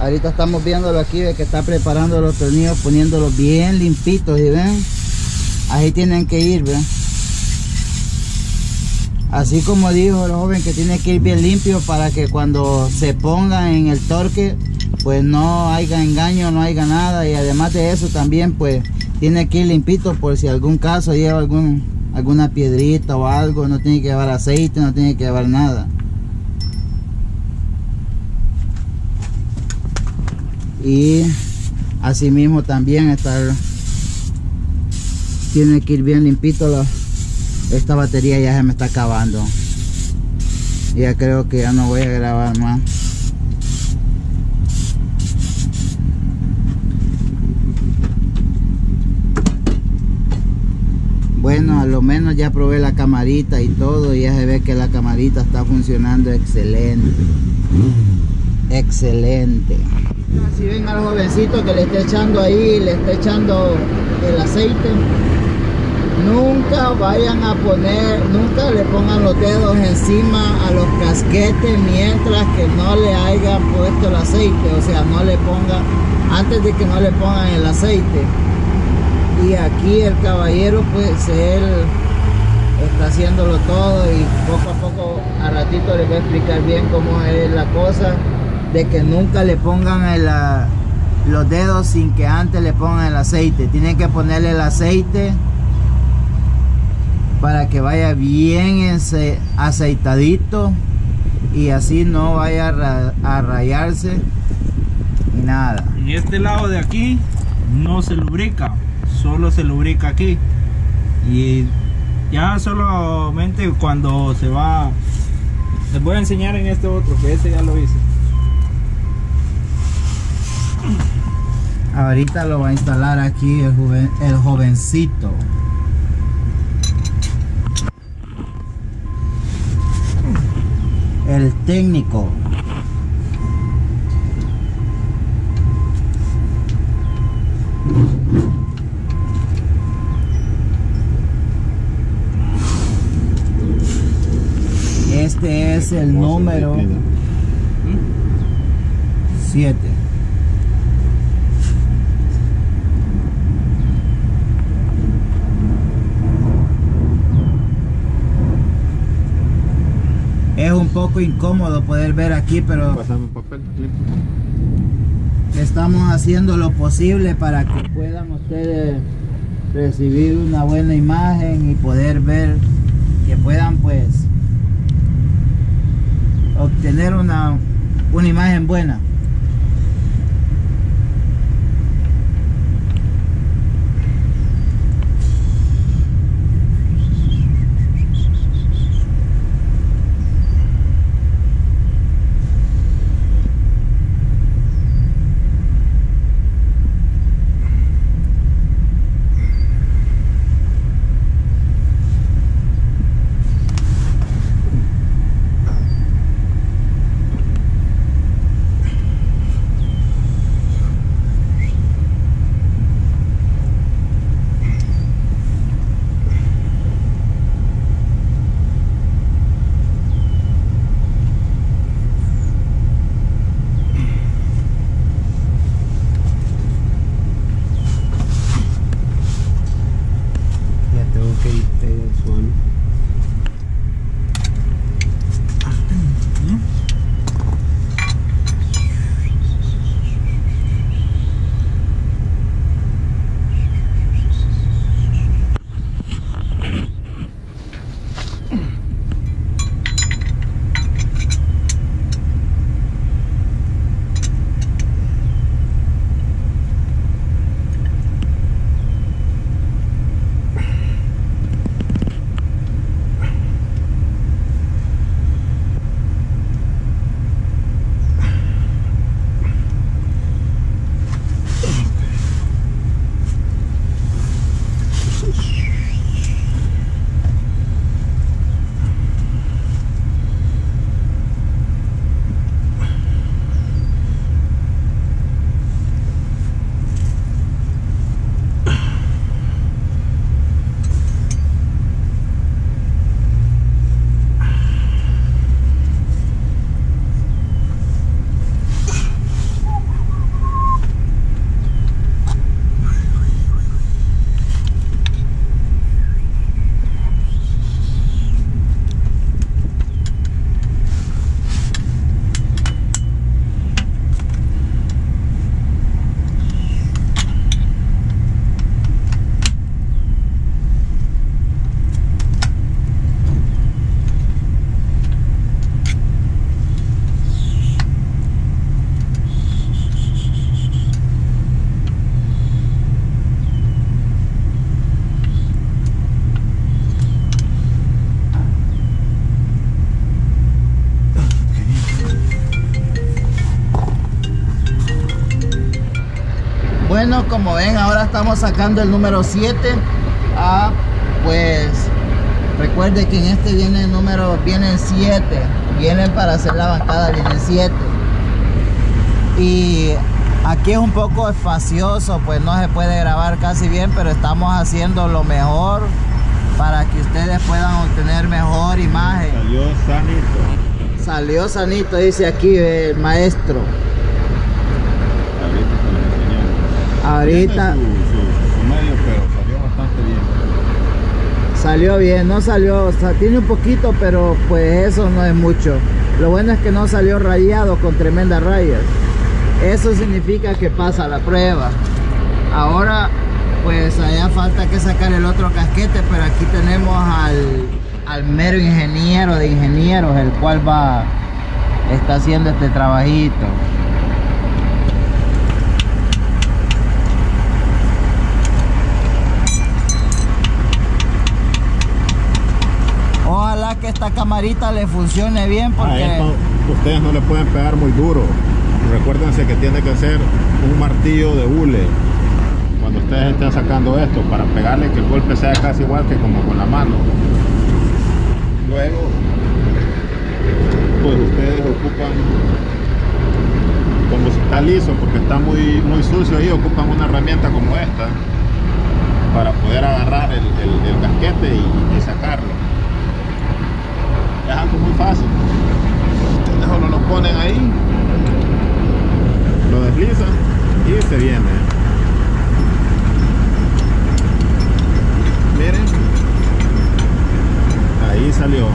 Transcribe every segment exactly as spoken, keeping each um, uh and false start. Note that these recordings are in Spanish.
Ahorita estamos viéndolo aquí, de que está preparando los tornillos, poniéndolos bien limpitos, y ven, ahí tienen que ir, ven. Así como dijo el joven, que tiene que ir bien limpio para que cuando se ponga en el torque, pues no haya engaño, no haya nada. Y además de eso también, pues tiene que ir limpito por si algún caso lleva algún, alguna piedrita o algo. No tiene que llevar aceite, no tiene que llevar nada. Y así mismo también estar, tiene que ir bien limpito. La, esta batería ya se me está acabando. Ya creo que ya no voy a grabar más. Bueno, a lo menos ya probé la camarita y todo, y ya se ve que la camarita está funcionando excelente. Excelente. Si ven al jovencito que le está echando ahí, le está echando el aceite, nunca vayan a poner, nunca le pongan los dedos encima a los casquetes mientras que no le hayan puesto el aceite. O sea, no le pongan, antes de que no le pongan el aceite. Y aquí el caballero, pues él está haciéndolo todo, y poco a poco, a ratito les voy a explicar bien cómo es la cosa de que nunca le pongan el, los dedos sin que antes le pongan el aceite. Tienen que ponerle el aceite para que vaya bien aceitadito, y así no vaya a, ra a rayarse ni nada. En este lado de aquí no se lubrica, solo se lubrica aquí, y ya solamente cuando se va, les voy a enseñar en este otro, que este ya lo hice. Ahorita lo va a instalar aquí el, joven, el jovencito. El técnico. Este es el número siete. Es un poco incómodo poder ver aquí, pero estamos haciendo lo posible para que puedan ustedes recibir una buena imagen y poder ver, que puedan pues obtener una, una imagen buena. Bueno, como ven, ahora estamos sacando el número siete. Ah, pues recuerde que en este viene el número, vienen siete. Vienen para hacer la bancada, vienen siete. Y aquí es un poco espacioso, pues no se puede grabar casi bien, pero estamos haciendo lo mejor para que ustedes puedan obtener mejor imagen. Salió sanito. Salió sanito, dice aquí el maestro. Ahorita Tiene su, su, su medio, pero salió bastante bien. salió bien, no salió, o sea, tiene un poquito, pero pues eso no es mucho. Lo bueno es que no salió rayado con tremendas rayas. Eso significa que pasa la prueba. Ahora pues allá falta que sacar el otro casquete, pero aquí tenemos al, al mero ingeniero de ingenieros, el cual va está haciendo este trabajito. Ojalá que esta camarita le funcione bien, porque a esto ustedes no le pueden pegar muy duro. Recuérdense que tiene que ser un martillo de hule cuando ustedes estén sacando esto, para pegarle que el golpe sea casi igual que como con la mano. Luego pues ustedes ocupan, como si está liso porque está muy, muy sucio ahí, ocupan una herramienta como esta para poder agarrar el, el, el casquete y, y sacarlo. Es algo muy fácil. Ustedes solo lo ponen ahí, lo deslizan y se viene. Miren, ahí salió.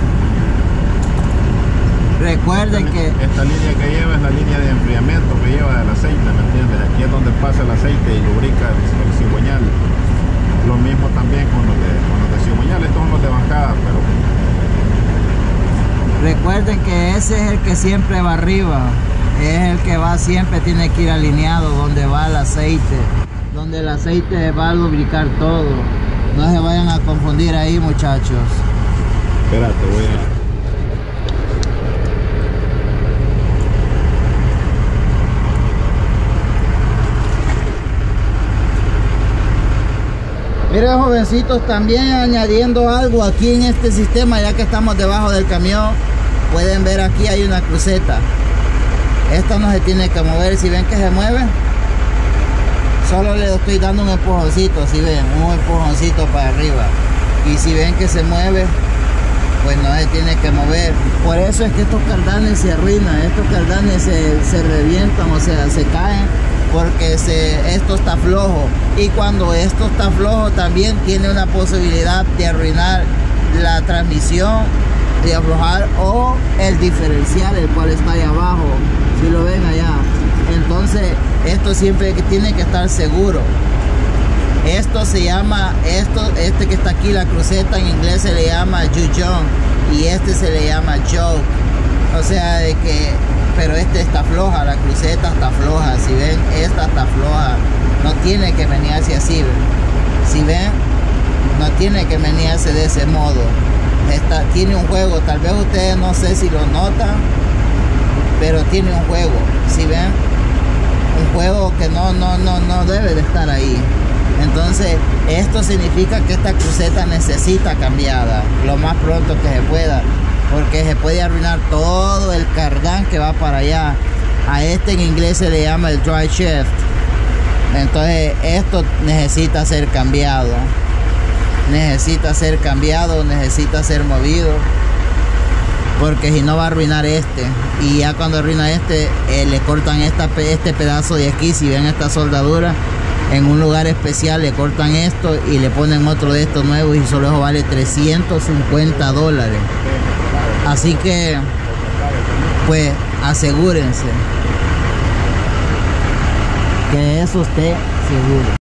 recuerden esta, que esta línea que lleva es la línea de enfriamiento que lleva del aceite, ¿me entiendes? Aquí es donde pasa el aceite y lubrica el, el cigüeñal. Lo mismo también con los de, con los de cigüeñal. Estos son los de bancada, pero recuerden que ese es el que siempre va arriba, es el que va siempre, tiene que ir alineado donde va el aceite, donde el aceite va a lubricar todo. No se vayan a confundir ahí, muchachos. espérate, voy a... Miren, jovencitos, también añadiendo algo aquí en este sistema, ya que estamos debajo del camión, pueden ver aquí hay una cruceta. Esta no se tiene que mover. Si ven que se mueve, solo le estoy dando un empujoncito. Si ven, un empujoncito para arriba. Y si ven que se mueve, pues no se tiene que mover. Por eso es que estos cardanes se arruinan, estos cardanes se, se revientan, o sea, se caen, porque se, esto está flojo. Y cuando esto está flojo, también tiene una posibilidad de arruinar la transmisión, de aflojar, o el diferencial, el cual está ahí abajo, si lo ven allá. Entonces esto siempre tiene que estar seguro. Esto se llama, esto, este que está aquí, la cruceta, en inglés se le llama jujong y este se le llama joke. O sea, de que, pero este está floja, la cruceta está floja. Si ven, esta está floja, no tiene que menearse así, ¿ven? Si ven, no tiene que menearse de ese modo. Esta tiene un juego, tal vez ustedes no sé si lo notan, pero tiene un juego. Si ven, un juego que no, no, no, no debe de estar ahí. Entonces esto significa que esta cruceta necesita cambiada lo más pronto que se pueda, porque se puede arruinar todo el cardán que va para allá. A este en inglés se le llama el dry shaft. Entonces esto necesita ser cambiado, necesita ser cambiado, necesita ser movido, porque si no va a arruinar este. Y ya cuando arruina este, eh, le cortan esta, este pedazo de aquí. Si ven esta soldadura, en un lugar especial le cortan esto y le ponen otro de estos nuevos, y solo eso vale trescientos cincuenta dólares. Así que pues asegúrense que eso esté seguro.